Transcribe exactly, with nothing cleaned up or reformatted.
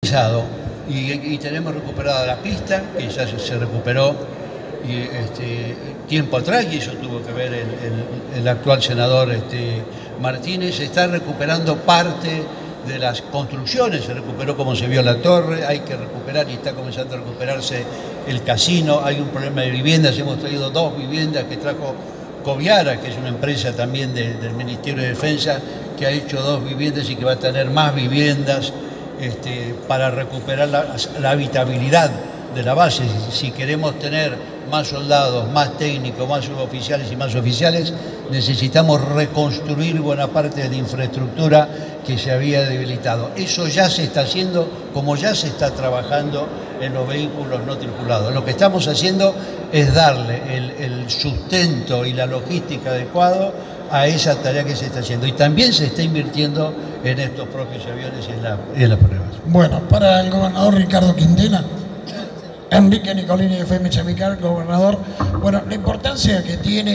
Y, y tenemos recuperada la pista, que ya se, se recuperó y, este, tiempo atrás, y eso tuvo que ver el, el, el actual senador este, Martínez. Se está recuperando parte de las construcciones, se recuperó como se vio la torre, hay que recuperar y está comenzando a recuperarse el casino. Hay un problema de viviendas, hemos traído dos viviendas que trajo Coviara, que es una empresa también de, del Ministerio de Defensa, que ha hecho dos viviendas y que va a tener más viviendas este, para recuperar la, la habitabilidad de la base. Si, si queremos tener más soldados, más técnicos, más suboficiales y más oficiales, necesitamos reconstruir buena parte de la infraestructura que se había debilitado. Eso ya se está haciendo, como ya se está trabajando en los vehículos no tripulados. Lo que estamos haciendo es darle el, el sustento y la logística adecuado a esa tarea que se está haciendo. Y también se está invirtiendo en estos propios aviones y en, la, y en las pruebas. Bueno, para el gobernador Ricardo Quintela, Enrique Nicolini de F M Chemical, gobernador, bueno, la importancia que tiene